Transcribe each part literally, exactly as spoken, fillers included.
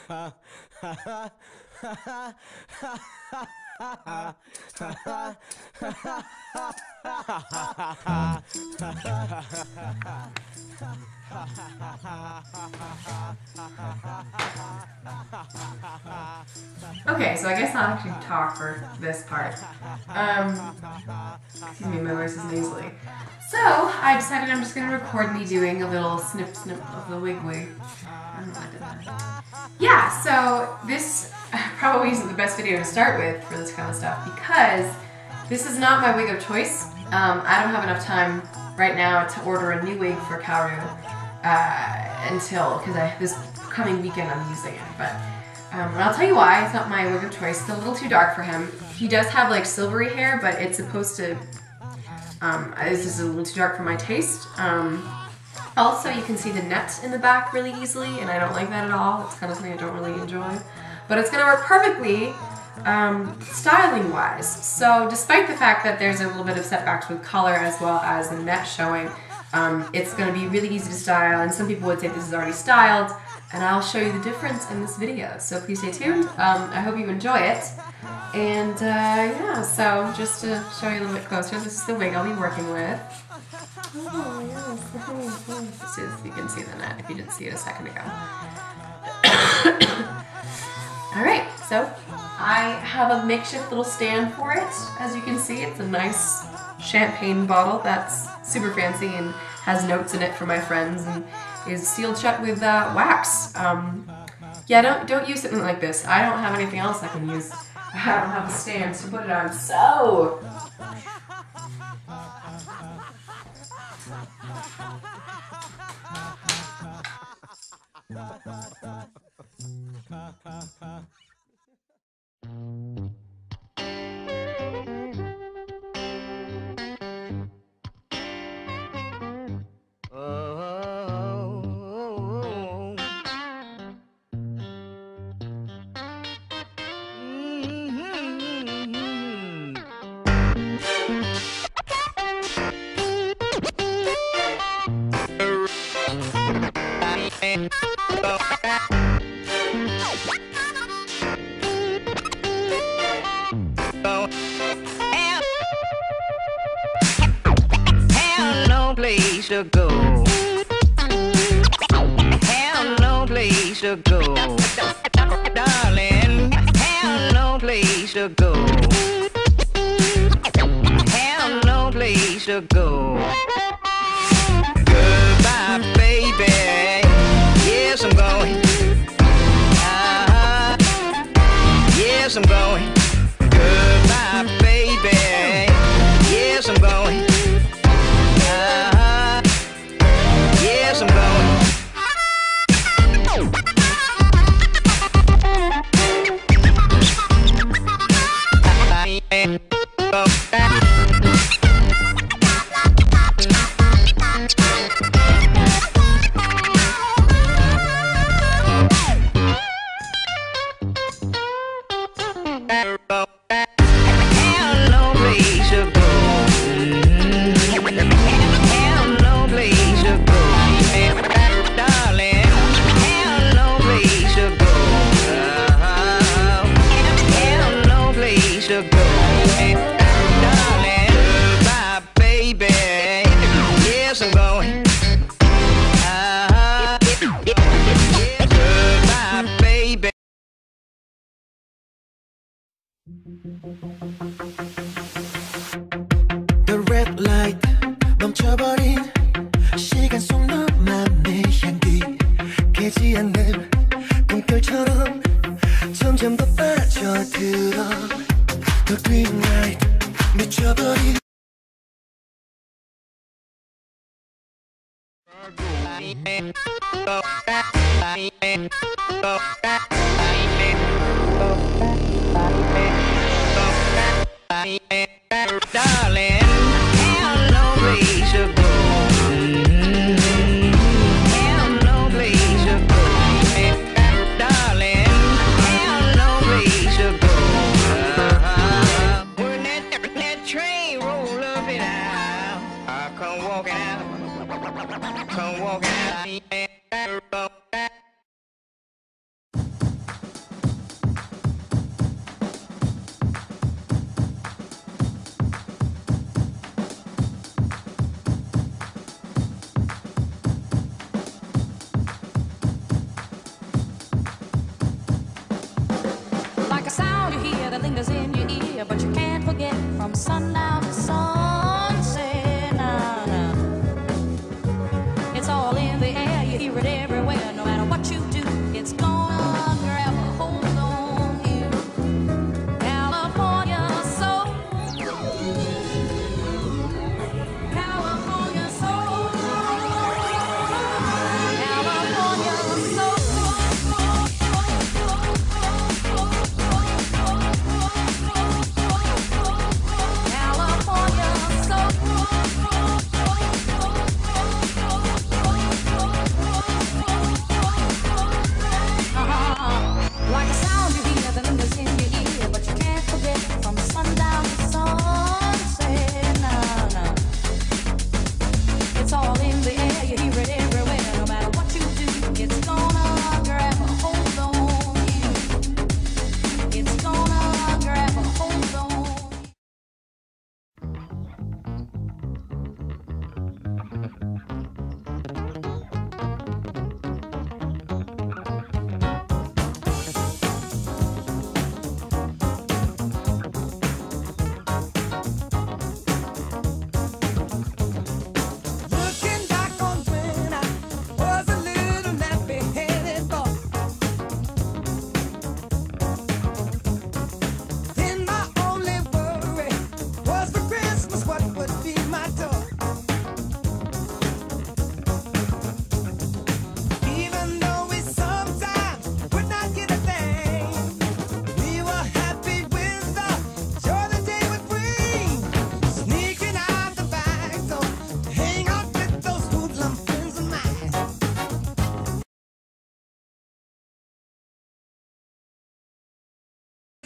Okay, so I guess I'll actually talk for this part. Um, excuse me, my voice is nasally. So, I decided I'm just going to record me doing a little snip snip of the wig wig. I don't know why I did that. Yeah, so this probably isn't the best video to start with for this kind of stuff because this is not my wig of choice. Um, I don't have enough time right now to order a new wig for Kaworu uh, until, because I this coming weekend I'm using it, but Um, and I'll tell you why, it's not my wig of choice. It's a little too dark for him. He does have like silvery hair, but it's supposed to, um, this is a little too dark for my taste. Um, also, you can see the net in the back really easily, and I don't like that at all. It's kind of something I don't really enjoy. But it's going to work perfectly um, styling-wise. So despite the fact that there's a little bit of setbacks with color as well as the net showing, um, it's going to be really easy to style, and some people would say this is already styled. And I'll show you the difference in this video, so please stay tuned. Um, I hope you enjoy it. And uh, yeah, so just to show you a little bit closer, this is the wig I'll be working with. Oh yes, this is, you can see the net if you didn't see it a second ago. Alright, so I have a makeshift little stand for it. As you can see, it's a nice champagne bottle that's super fancy and has notes in it for my friends and is sealed shut with uh, wax. Um, yeah, don't don't use something like this. I don't have anything else I can use. I don't have a stand to put it on. So, place to go. Have no place to go. Darling, have no place to go. Have no place to go. Goodbye, baby. Yes, I'm going. Uh-huh. Yes, I'm going. Goodbye, baby. Yes, I'm going. Uh-huh. Yes, I'm going. The red light 멈춰버린 시간 속 너만의 향기 깨지 않는 꿈결처럼 점점 더 빠져들어 The green light 미쳐버린 Darling, have no place to go. Have no place to go. Darling, have no place to go. Uh-huh. When that, that train roll up and out, I come walking out, come walking out.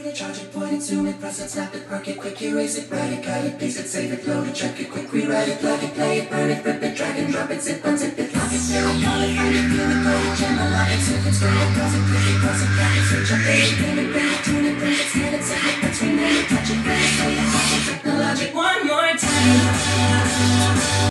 Charge it, point it to it, press it, snap it, perk it, quick erase it, write it, cut it, paste it, save it, load it, check it, quick rewrite it, plug it, play it, burn it, rip it, drag and drop it, zip, unzip it, lock it, zero, call it, find it, feel it, call it, channel, lock it, zip it, scroll it, pause it, click it, cross it, back it, switch, update it, name it, bring it, tune it, bring it, scan it, set it, touch, rename it, touch it, bring it, play it, touch it, technologic, one more time.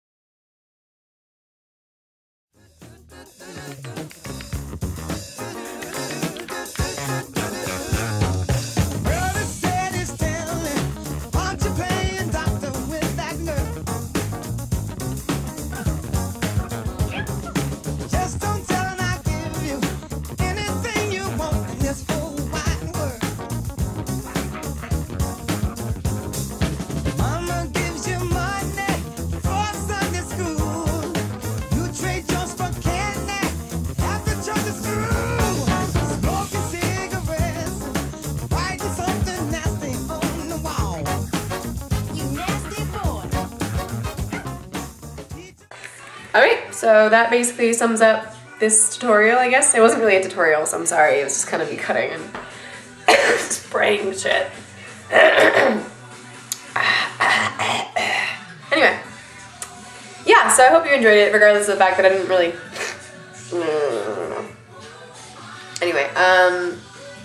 Alright, so that basically sums up this tutorial, I guess. It wasn't really a tutorial, so I'm sorry. It was just kind of me cutting and spraying shit. Anyway. Yeah, so I hope you enjoyed it, regardless of the fact that I didn't really... Anyway, um...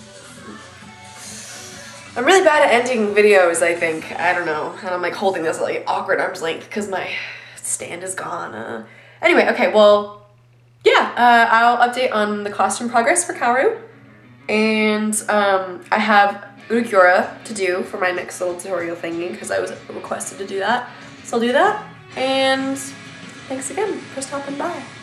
I'm really bad at ending videos, I think. I don't know. And I'm like holding this like awkward arm's length because my stand is gone. Uh, anyway, okay, well, yeah, uh, I'll update on the costume progress for Kaworu. And um, I have Urukyura to do for my next little tutorial thingy because I was requested to do that. So I'll do that. And thanks again for stopping by.